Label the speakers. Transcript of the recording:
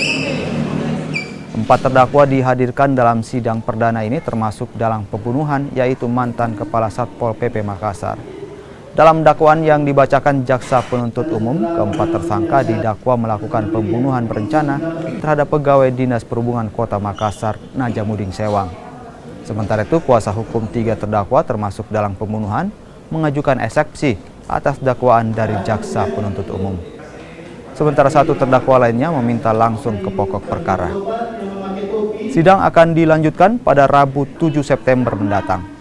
Speaker 1: Empat terdakwa dihadirkan dalam sidang perdana ini termasuk dalam pembunuhan, yaitu mantan Kepala Satpol PP Makassar. Dalam dakwaan yang dibacakan jaksa penuntut umum, keempat tersangka didakwa melakukan pembunuhan berencana terhadap pegawai Dinas Perhubungan Kota Makassar, Najamuddin Sewang. Sementara itu, kuasa hukum tiga terdakwa termasuk dalam pembunuhan mengajukan eksepsi atas dakwaan dari jaksa penuntut umum. Sementara satu terdakwa lainnya meminta langsung ke pokok perkara. Sidang akan dilanjutkan pada Rabu 7 September mendatang.